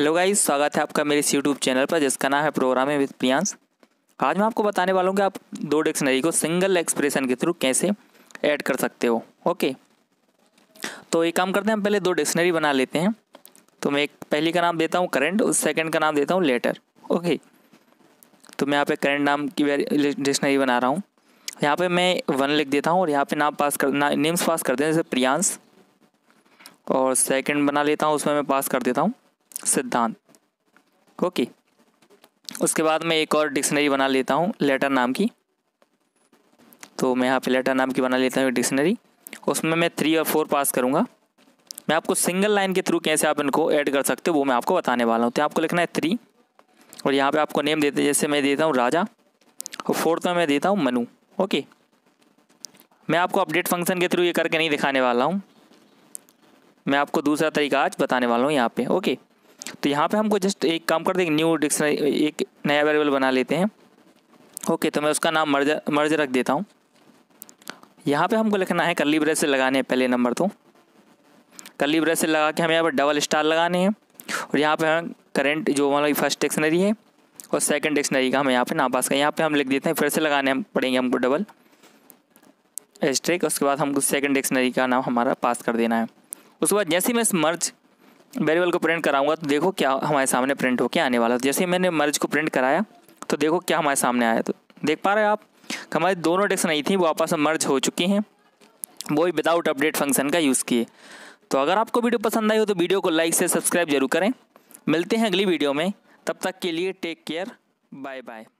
Hello guys, स्वागत है आपका मेरे इस यूट्यूब चैनल पर जिसका नाम है प्रोग्रामिंग विद प्रियांश। आज मैं आपको बताने वाला हूँ कि आप दो डिक्शनरी को सिंगल एक्सप्रेशन के थ्रू कैसे ऐड कर सकते हो। ओके, तो एक काम करते हैं, हम पहले दो डिक्शनरी बना लेते हैं। तो मैं एक पहली का नाम देता हूँ करंट, उस सेकंड का नाम देता हूँ लेटर। ओके, तो मैं यहाँ पे करंट नाम की डिक्शनरी बना रहा हूँ। यहाँ पे मैं 1 लिख देता हूँ और यहाँ पे नेम्स पास कर देते हैं, जैसे प्रियांश। और सेकंड बना लेता हूँ, उसमें मैं पास कर देता हूँ सिद्धांत। ओके, उसके बाद मैं एक और डिक्शनरी बना लेता हूँ लेटर नाम की। तो मैं यहाँ पे लेटर नाम की बना लेता हूँ डिक्शनरी, उसमें मैं 3 और 4 पास करूँगा। मैं आपको सिंगल लाइन के थ्रू कैसे आप इनको ऐड कर सकते हो वो मैं आपको बताने वाला हूँ। तो आपको लिखना है 3 और यहाँ पे आपको नेम देते हैं, जैसे मैं देता हूँ राजा और 4th में मैं देता हूँ मनु। ओके, मैं आपको अपडेट फंक्शन के थ्रू ये करके नहीं दिखाने वाला हूँ, मैं आपको दूसरा तरीका आज बताने वाला हूँ यहाँ पे। ओके, तो यहाँ पे हमको जस्ट एक काम करते हैं, न्यू डिक्शनरी, एक नया वेरिएबल बना लेते हैं। ओके, तो मैं उसका नाम मर्ज रख देता हूँ। यहाँ पे हमको लिखना है, कर्ली ब्रेस से लगाने हैं पहले नंबर। तो कर्ली ब्रेस से लगा के हमें यहाँ पर डबल स्टार लगाने हैं और यहाँ पे हम करेंट जो हमारी फर्स्ट डिक्शनरी है और सेकंड डिक्शनरी का हमें यहाँ पे नाम पास करें। यहाँ पे हम लिख देते हैं, फिर से लगाने हम पड़ेंगे हमको डबल एस्ट्रिक। उसके बाद हमको सेकंड डिक्शनरी का नाम हमारा पास कर देना है। उसके बाद जैसे ही मैं इस मर्ज वेरिएबल को प्रिंट कराऊंगा तो देखो क्या हमारे सामने प्रिंट होकर आने वाला है। जैसे ही मैंने मर्ज को प्रिंट कराया तो देखो क्या हमारे सामने आया। तो देख पा रहे हो आप, हमारी दोनों डिक्शनरी थी वो आपस में मर्ज हो चुकी हैं, वो भी विदाउट अपडेट फंक्शन का यूज़ किए। तो अगर आपको वीडियो पसंद आई हो तो वीडियो को लाइक से सब्सक्राइब जरूर करें। मिलते हैं अगली वीडियो में, तब तक के लिए टेक केयर, बाय बाय।